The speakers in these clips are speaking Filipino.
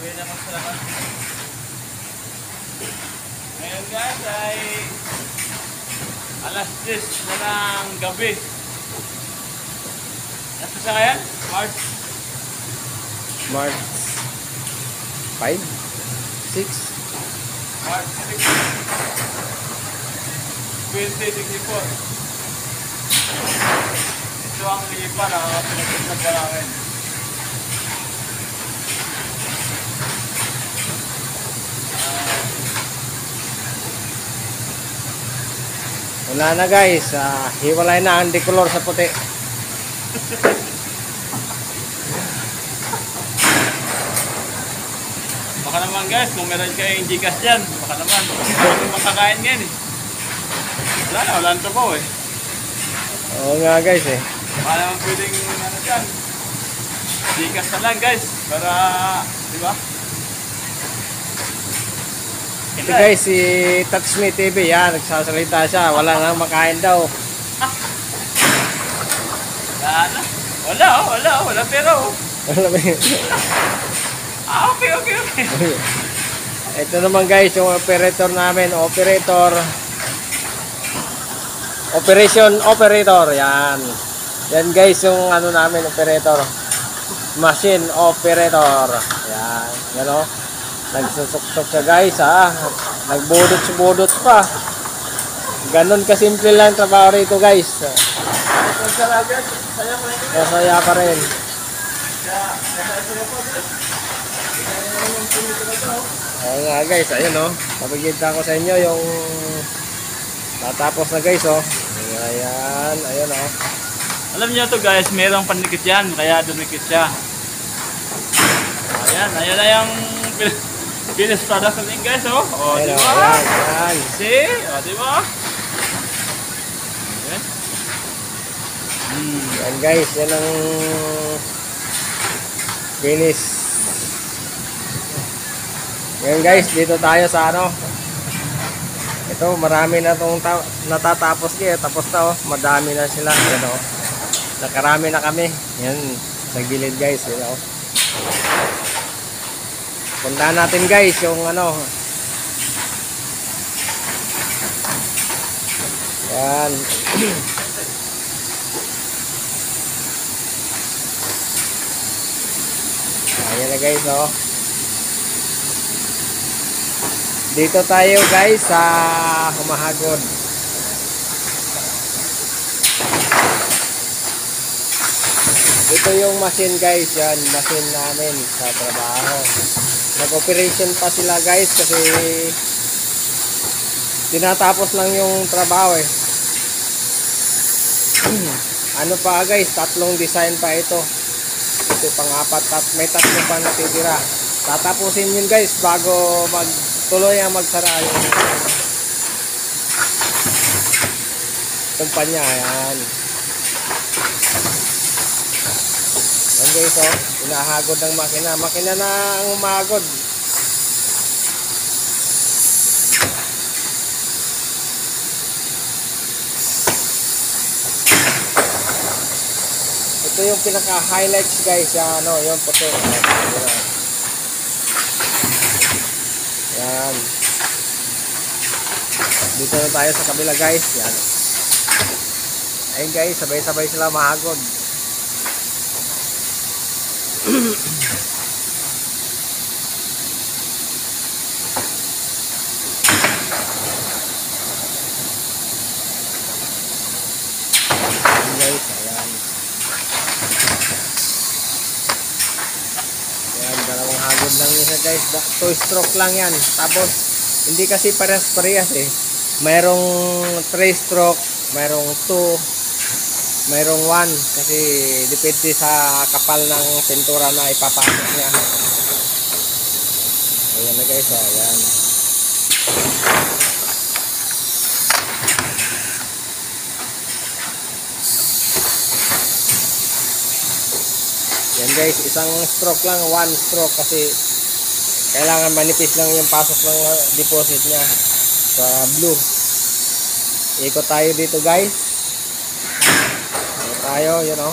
Pwede naman sa lakas. Ngayon guys ay alas 10 na ng gabi. Nasa sa kaya? March 5? 6? March 6 2024. Ito ang lipa na pinagpunta pa namin. Wala na guys, hiwalay na ang decolor sa puti. Baka naman guys, kung meron kayong Gcash dyan, baka naman, hindi makakain ngayon eh. Wala nang tubaw eh. Oo nga guys eh. Baka naman pwedeng ano dyan, Gcash na lang guys, para, di ba? Ito guys, si Touch Me TV, yan, nagsasalita siya, wala nang makain daw. Wala pero. Okay. Ito naman guys, yung operator namin, Operation Operator, yan. Yan guys, yung ano namin, operator. Machine Operator. Yan, yan o. Nagsusok-sok siya guys, ha. Nagbudot pa. Ganon kasimple lang trabaho rito guys. Masaya pa rin. Ayun nga guys, ayun o. Papagita ko sa inyo yung tatapos na guys o. Ayan, ayun o. Alam niyo to guys, mayroong panikit yan, kaya dumikit siya. Ayan na yung finished product natin guys o. O, Ayun, diba? ayan. See? O, diba? Okay. Yan guys, yan ang finish. Yan guys, dito tayo sa ano. Ito, marami na itong natatapos kaya. Tapos na oh, madami na sila. Yan oh. Nakarami na kami. Yan, sa gilid guys. Yan oh. Puntahan natin guys yung ano. Yan. Ayan na guys oh. Dito tayo guys sa Humahagod. Ito yung machine guys, yan machine namin sa trabaho. Nag-operation pa sila guys kasi tinatapos lang yung trabaho eh. Ano pa guys, tatlong design pa ito. Ito pang-apat, may tatlo pa natitira. Tatapusin yun guys bago tuloy ang magsara yung kumpanya. Ayan. Ayan guys oh, inahagod ng makina na ang umagod. Ito yung pinaka highlights guys, ano, yung puti. Yan. Dito na tayo sa kabila guys. Yan. Ayun guys, sabay-sabay sila mahagod. Ayun guys, ayan. Ayan, dalawang hagod lang isa guys. 2 stroke lang yan. Tapos, hindi kasi parehas-parehas eh. Mayroong 3 stroke, mayroong 2, mayroong 1. Kasi depende sa kapal ng pintura na ipapasok niya. Ayan na guys, ayan. Yan guys, isang stroke lang, 1 stroke kasi kailangan manipis lang yung pasok ng deposit niya sa blue. Ikot tayo dito guys. Ikot tayo, you know.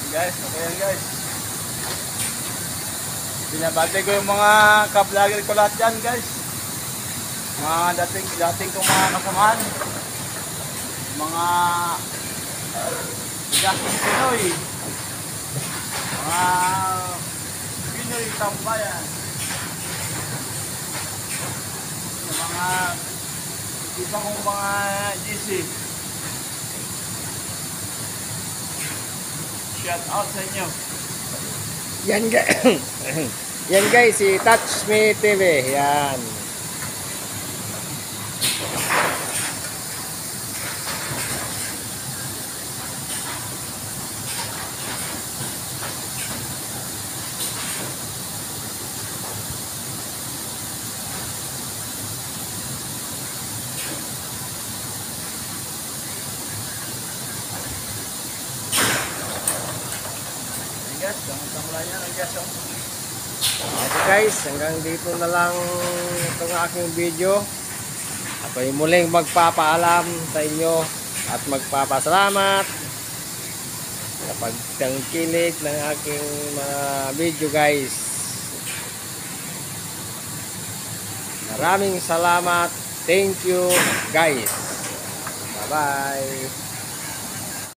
Guys, okay yan guys. Binabati ko yung mga ka-vlogger ko lahat dyan guys. Mga dating kong mga kasamahan. Mga Justin Pinoy. Mga Pinoy tambayan. Yung mga iba kong mga GC. Shout out sa inyo. Yan guys. Yan guys, si Touch Me TV. Yan. Guys, mula yan ang guys. Okay guys, hanggang dito na lang itong aking video. Ako'y muling magpapaalam sa inyo at magpapasalamat sa pagtangkilik ng aking mga video guys. Maraming salamat. Thank you guys. Bye bye.